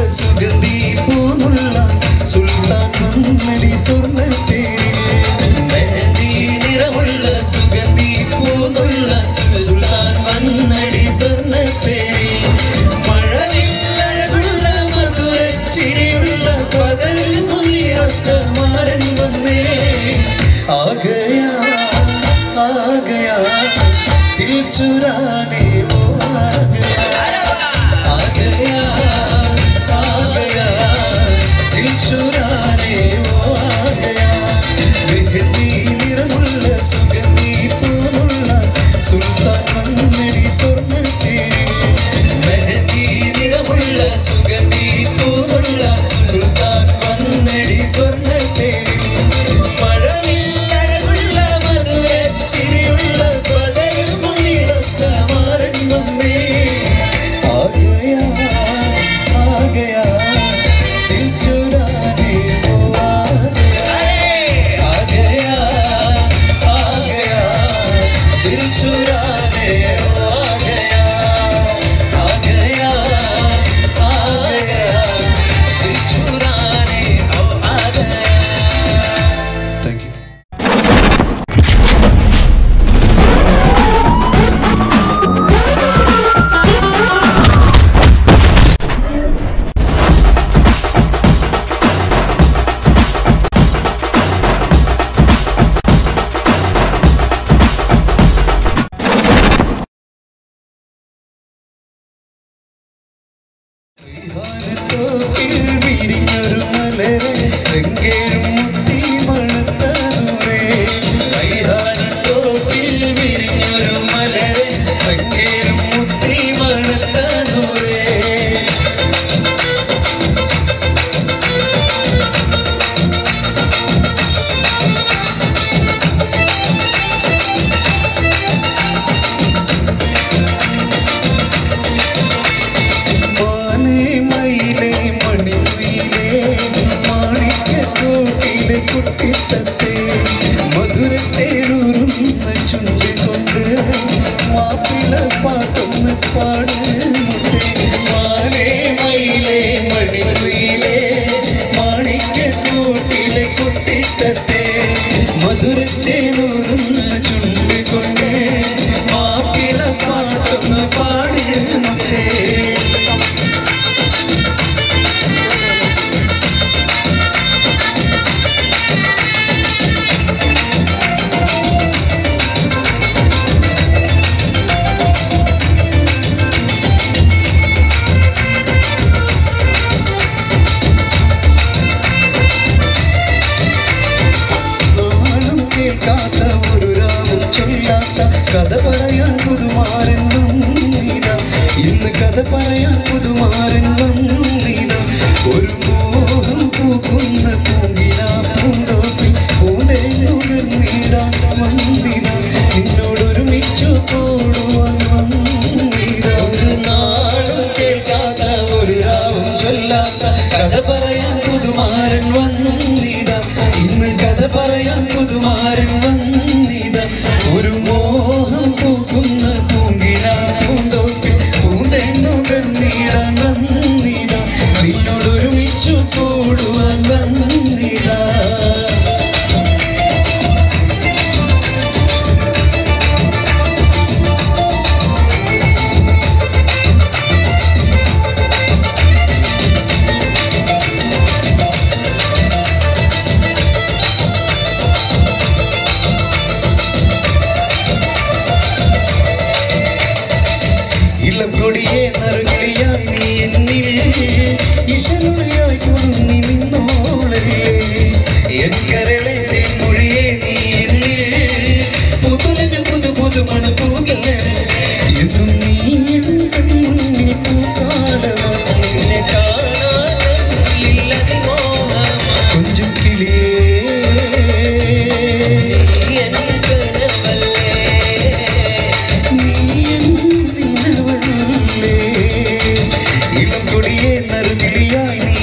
[SPEAKER 1] സുഗന്ധി പൂനുള്ള സുൽത്താൻ വന്നടി സ്വർണ്ണ പേരിൽ മെഹന്തി നിറമുള്ള സുഗന്ധി പൂനുള്ള സുൽത്താൻ വന്നടി സ്വർണ്ണ പേരിൽ മഴവില്ലഴകുള്ള മധുരച്ചിരിയുള്ള പകൽ മുന്നിറത്ത മാരൻ വന്നേ ആ ഗയാ ആ ഗയാ ദിൽ ചുരാനെ वो आ गया आ गया आ गया दिल चुराने वो आ गया मेहंदी निरमुള്ള സുഗന്ധി പൂനുള്ള സുൽത്താൻ വന്നടി സ്വർണ്ണ പേരിൽ മെഹന്തി നിറമുള്ള സുഗന്ധി പൂനുള്ള സുൽത്താൻ വന്നടി സ്വർണ്ണ പേരിൽ മഴവില്ലഴകുള്ള മധുരച്ചിരിയുള്ള പകൽ മുന്നിറത്ത മാരൻ വന്നേ आ गया आ गया दिल चुराने वो आ गया आ गया आ गया दिल चुराने वो आ गया आ गया आ गया दिल चुराने वो आ गया थैंक यू ോട്ടിൽ വിരിഞ്ഞൊരു മലരെ രംഗേഴും മുത്തി മണത്തൂരേ കൈഹാനത്തോട്ടിൽ വിരിഞ്ഞൊരു മലരെ രംഗേഴും മുത്തി മണത്തൂരേ കുട്ടിത്തത്തെ മധുരത്തേരൂറുന്ന ചുണ്ടി കൊണ്ട് മാപ്പിള പാട്ടൊന്ന് പാടുമുട്ടേ മാനേ മയിലേ മണിക്കുയിലേ മാണിക്കൂട്ടിലെ കുട്ടിത്തത്തെ മധുരത്തേരൂറുന്ന ചുണ്ടി കൊണ്ട് മാപ്പിള പാട്ടൊന്ന് പാടുമുട്ടേ ഒരു രാവും ചൊല്ലാത്ത കഥ പറയാൻ പുതുമാരൻ വന്നീത ഇന്ന് കഥ പറയാൻ പുതുമാരൻ വന്നീത ഒരു മോഹം പൂക്കുന്ന പൂങ്കിന പൂന്തോപ്പിൽ പൂന്തേ നുകർന്നിടാൻ വന്നീത നിന്നോടൊരുമിച്ചു കൂടുവാൻ വന്നീത ഒരു നാളും കേൾക്കാത്ത ഒരു രാവും ചൊല്ലാത്ത കഥ പറയാൻ പുതുമാരൻ വന്നീത ഇന്ന് കഥ പറയാൻ പുതുമാരൻ വന്നീത ഒരു മോഹം പൂക്കുന്ന പൂങ്കിന പൂന്തോപ്പിൽ പൂന്തെന്നുകർന്നിടാൻ വന്നീത നിന്നോടൊരുമിച്ചു കൂടുവാൻ വന്നീത ഇളം കൊടിയെ നറുകിളിയായി നീ എന്നിൽ ഇശലുളിയായി കുടുങ്ങി നിന്നോളല്ലേ എൻ കരളെ മൊഴിയെ നീ എന്നിൽ പുതുലഞ്ഞു പുതു പുതു മണപ്പൂകല്ലേ എന്നും നീ എൻ കൺമുന്നിൽ പൂക്കാലമാ നിന്നെ കാണാനില്ലതി മോഹം കൊഞ്ചും കിളിയേ എൻ കനവല്ലേ നീ ഇളം കൊടിയെ നറുകിളിയായി നീ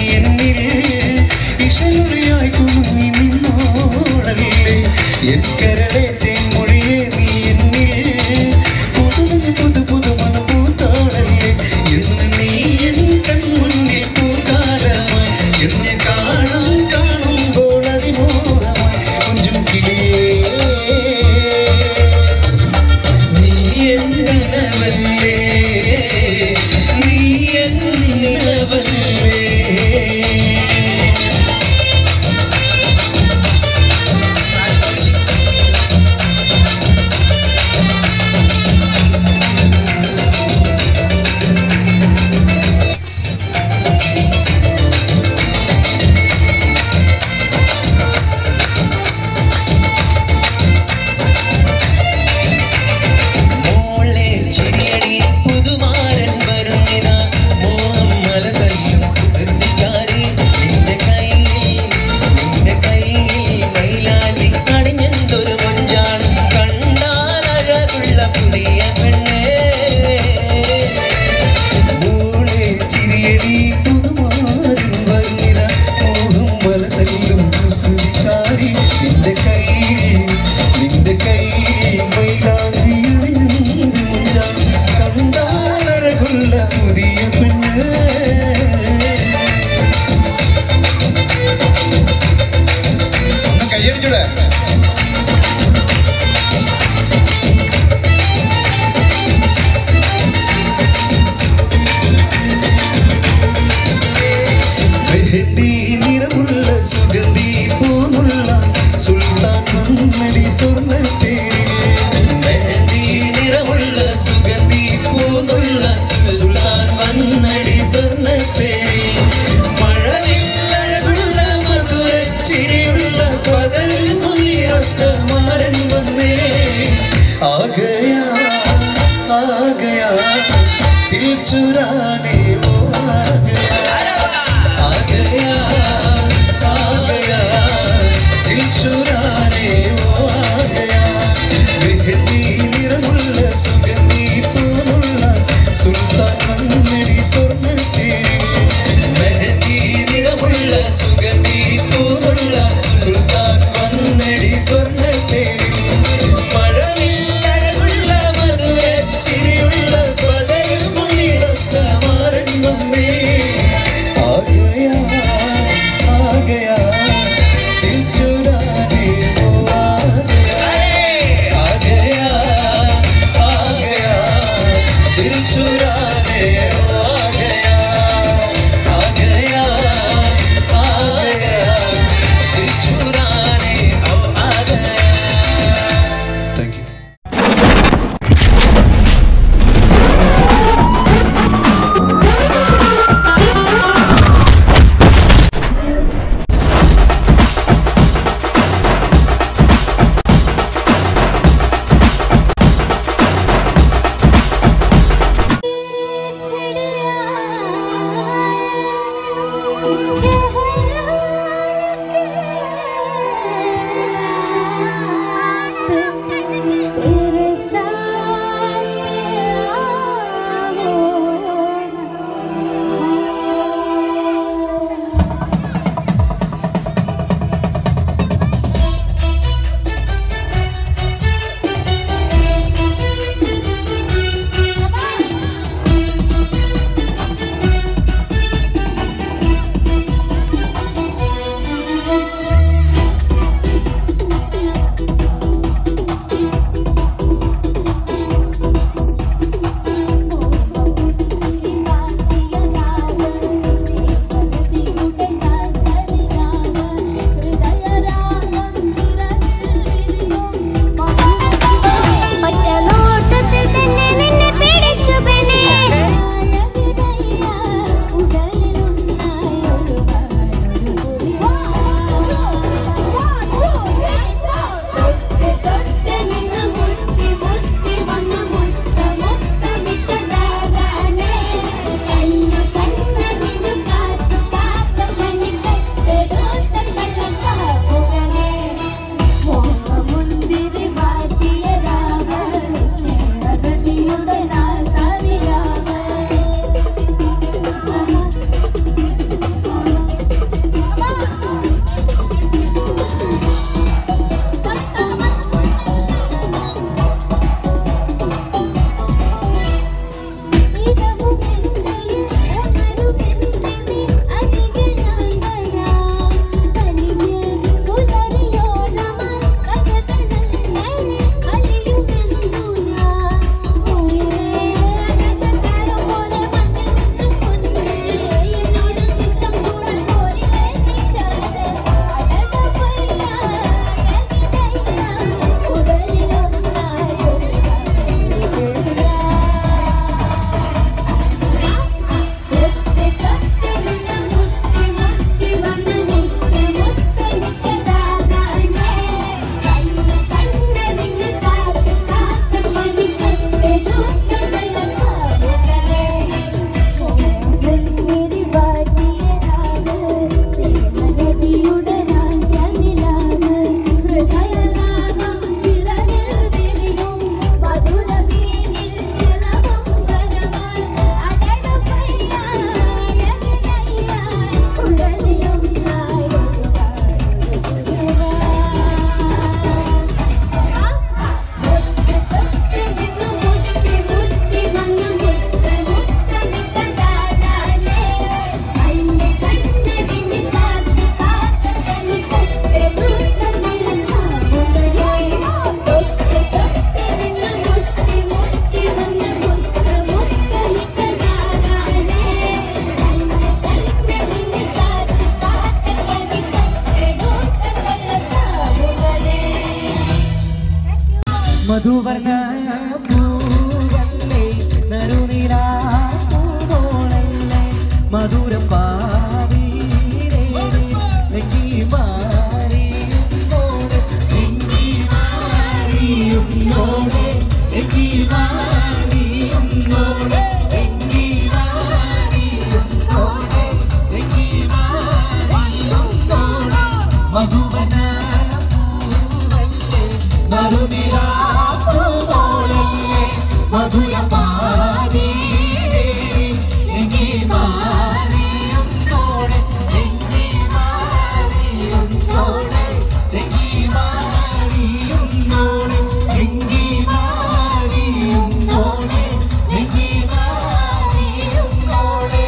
[SPEAKER 1] മധുവർണ്ണ പൂവല്ലേ നറുനിലാ പൂവോളല്ലേ മധുരം പാവീരേ എങ്കി മാറിയുന്നോടെ എങ്കി മാറിയുന്നോടെ എങ്കി മാറിയുന്നോടെ എങ്കി മാറിയുന്നോടെ എങ്കി മാറിയുന്നോടെ മധുവർണ്ണ പൂവല്ലേ നറുനിലാ പൂവോളല്ലേ മധുരം പാവീരേ എങ്കി മാറിയുന്നോടെ എങ്കി മാറിയുന്നോടെ എങ്കി മാറിയുന്നോടെ എങ്കി മാറിയുന്നോടെ എങ്കി മാറിയുന്നോടെ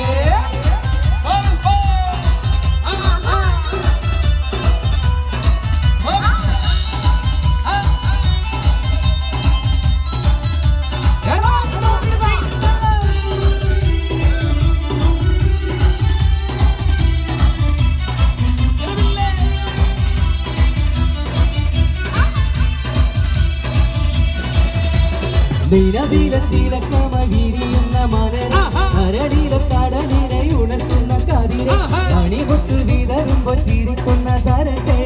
[SPEAKER 1] നിലവിലെ തിളക്കമകിരിയുന്ന മലരെ കരടിലെ കടലിനെ ഉണർത്തുന്ന കതിരെ കണികൊത്ത് വിതറുമ്പോ ചിരിക്കുന്ന സരസേ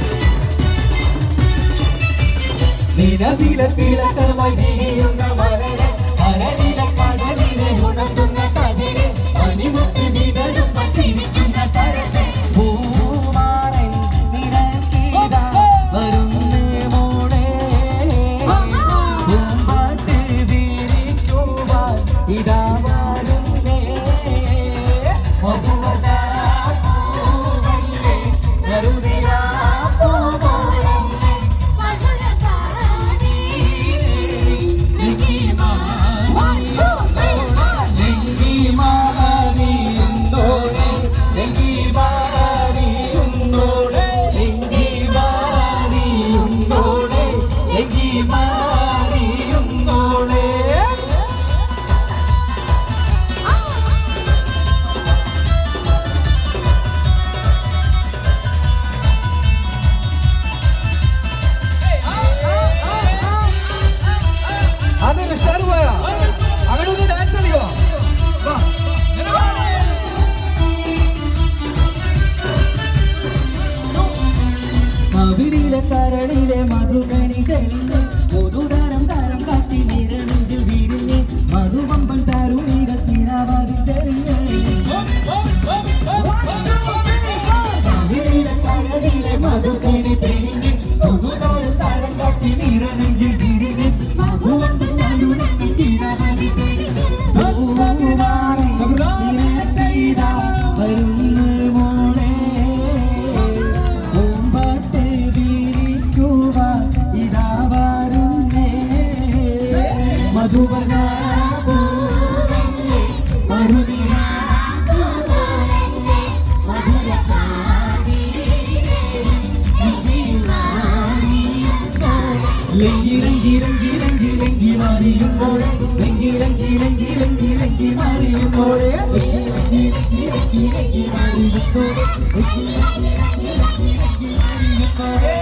[SPEAKER 1] നിലവിലെ തിളക്കമകിരിയുന്ന മലരെ കരടിലെ കടലിനെ ഉണർത്തുന്ന കതിരെ കണികൊത്ത് വിതറുമ്പോ ചിരിക്കുന്ന സരസേ പൂമാരൻ നിരക്കിതാ വരുന്നേ മോളെ ഇതാ വരുന്നേ മധുവർണ്ണ പൂവല്ലേ നറുനിലാ പൂവോളല്ലേ മധുരം പാവീരേ എങ്കി മാറിയുന്നോടെ എങ്കി മാറിയുന്നോടെ എങ്കി മാറിയുന്നോടെ എങ്കി മാറിയുന്നോടെ എങ്കി മാറിയുന്നോടെ അതൊരു ഷർവയ അവിടെ ഒന്ന് ഡാൻസ് കളിക്കോ കവിളിലെ കരളിലെ മധുകണി തെളിഞ്ഞ് പൊതുതാരം താരം കാട്ടി നിരനെഞ്ചിൽ വിരിഞ്ഞ് മധുവമ്പൻ തരുണികൾ തിരാവാതി തെളിഞ്ഞ് കവിളിലെ കരളിലെ മധുകണി തെളിഞ്ഞ് പൊതുതാരം താരം കാട്ടി നിരനെഞ്ചിൽ വിരിഞ്ഞ് മധുവമ്പൻ തരുണികൾ തിരാവാതി തെളിഞ്ഞ് വരുന്നു മോളെ പൂമ്പാട്ട് വിരിക്കുവാൻ ഇതാ വരുന്നേ മധുവർണ്ണ പൂവല്ലേ നറുനിലാ പൂവോളല്ലേ മധുരം പാവീരേ എങ്കി മാറിയുന്നോടെ ലങ്കി ലങ്കി ലങ്കി ലങ്കി ലങ്കി മാറിയുന്നോടെ ലങ്കി ലങ്കി ലങ്കി ലങ്കി ലങ്കി മാറിയുന്നോടെ ലങ്കി ലങ്കി ലങ്കി ലങ്കി മാറിയുന്നോടെ ലങ്കി ലങ്കി ലങ്കി ലങ്കി ലങ്കി മാറിയുന്നോടെ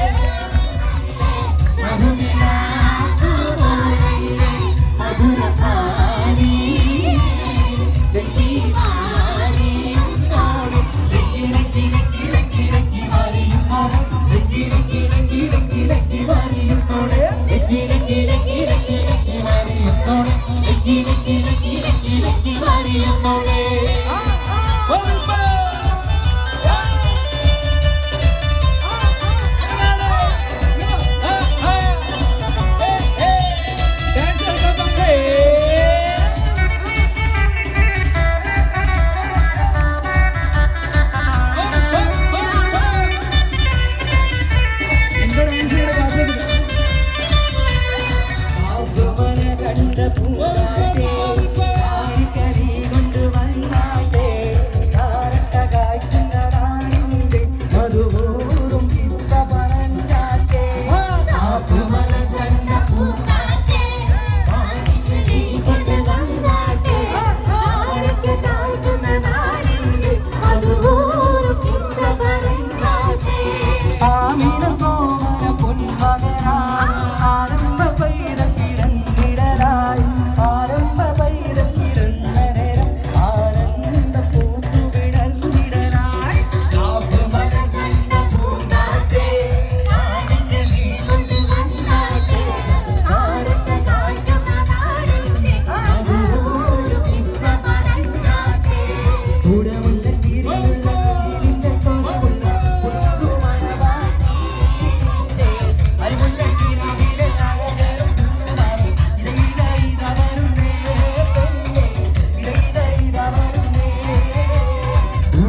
[SPEAKER 1] മധുനിലാ പൂവോളല്ലേ മധുരം പാവീരേ എങ്കി മാറിയുന്നോടെ ലങ്കി ലങ്കി ലങ്കി ലങ്കി ലങ്കി മാറിയുന്നോടെ ലങ്കി ലങ്കി ലങ്കി ലങ്കി ലങ്കി മാറിയുന്നോടെ ലങ്കി ലങ്കി ലങ്കി ലങ്കി ലങ്കി മാറിയുന്നോടെ ലങ്കി ലങ്കി ലങ്കി ലങ്കി ലങ്കി മാറിയുന്നോടെ ഡാൻസ് കളിക്കാൻ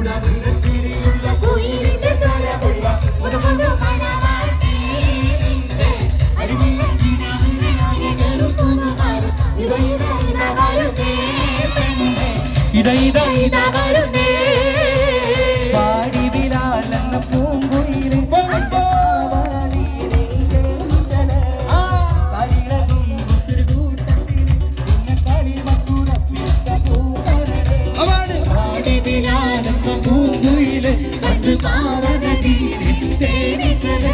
[SPEAKER 4] ഇതാ ഇതാ ഇതാ വരുന്നേ പാടി വിലാലെന്ന പൂങ്കുയിലെ പാടി വിലാലെന്ന പൂങ്കുയിലെ കണ്ടു മാറനീരിന്തേനിശലെ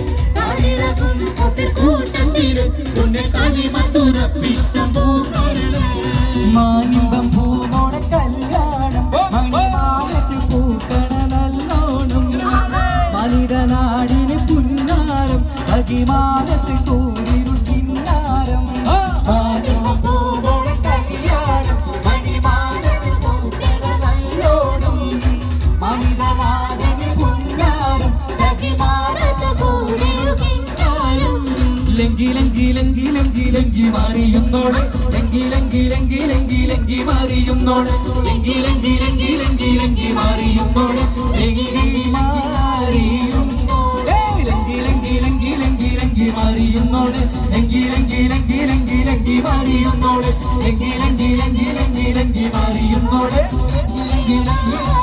[SPEAKER 4] കൂട്ടത്തിലും ഉന്നെ കളി മധുരപ്പിച്ച പൂക്കരളെ മാനിമ്പം പൂമോടെ കല്യാണം മണിമാലത്ത് പൂക്കണ നല്ലോണം മനിതനാടിന് പുന്നാരം അകിമാനത്ത് കൂരിരുൾ കിന്നാരം മാനിമ്പം പൂമോടെ കല്യാണം മണിമാലത്ത് പൂക്കണ നല്ലോണം മനിതനാടിന് പുന്നാരം അകിമാനത്ത് കൂരിരുൾ കിന്നാരം ലങ്കി ലങ്കി ലങ്കി ലങ്കി ലങ്കി മാറിയുന്നോടെ ലങ്കി ലങ്കി ലങ്കി ലങ്കി ലങ്കി മാറിയുന്നോടെ ലങ്കി ലങ്കി ലങ്കി ലങ്കി ലങ്കി മാറിയുന്നോടെ ലങ്കി മാറിയുന്നോടെ ലങ്കി ലങ്കി ലങ്കി ലങ്കി ലങ്കി മാറിയുന്നോടെ ലങ്കി ലങ്കി ലങ്കി ലങ്കി ലങ്കി മാറിയുന്നോടെ ലങ്കി ലങ്കി ലങ്കി ലങ്കി ലങ്കി മാറിയുന്നോടെ ലങ്കി ലങ്കി